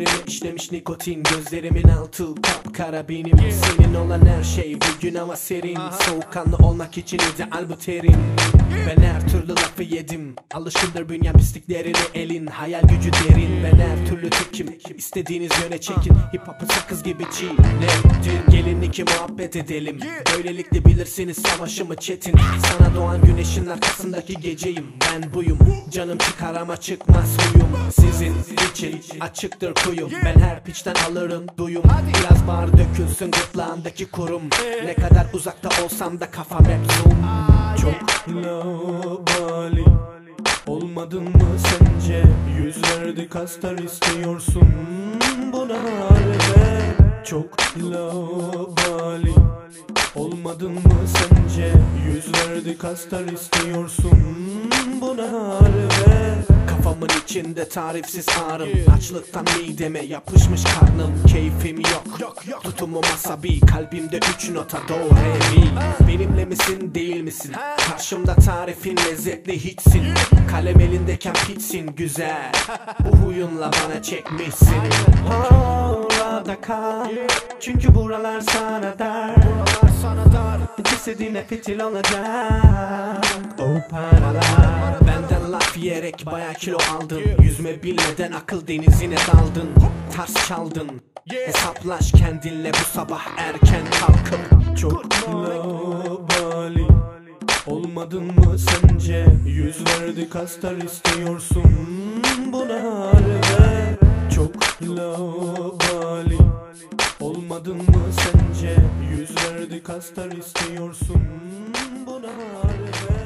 üzerine işlemiş nikotin. Gözlerimin altı kapkara benim. Senin olan her şey bugün hava serin. Soğukkanlı olmak için ideal bu terim. Ben her türlü lafı yedim. Alışkındır bünyem pisliklerini elin. Hayal gücü derin. Ben her türlü tekim. İstediğiniz yöne çekin. Hip hop'un sakız gibi çiğnedir. Gelin iki muhabbet edelim. Böylelikle bilirsiniz savaşımı çetin. Sana doğan güneşin arkasındaki geceyim. Ben buyum. Canım çıkar ama çıkmaz huyum. Sizin için açıktır kuyum. Ben her piçten alırım duyum. Biraz bağır dökülsün gırtlağındaki kurum. Ne kadar uzakta olsam da kafam hep zoom. Çok labali olmadın mı sence? Yüz verdik astar istiyorsun buna halde. Çok labali olmadın mı sence? Yüz verdik astar istiyorsun buna halde. Kafamın içinde tarifsiz ağrım. Açlıktan mideme yapışmış karnım. Keyfim yok, tutumum asabi. Kalbimde 3 nota do re mi. Benimle misin değil misin? Karşımda tarifin lezzetli hiçsin. Kalem elindeyken pitsin güzel. Bu huyunla bana çekmişsin. Orada kal. Çünkü buralar sana dar. Cesedine fitil olacak o paralar. Benden laf yiyerek baya kilo aldın. Yüzme bilmeden akıl denizine daldın. Ters çaldın. Hesaplaş kendinle bu sabah erken kalkıp. Çok labali olmadın mı sence? Yüz verdik astar istiyorsun buna halde. Çok labali olmadın mı sence? Yüz verdik astar istiyorsun buna halde.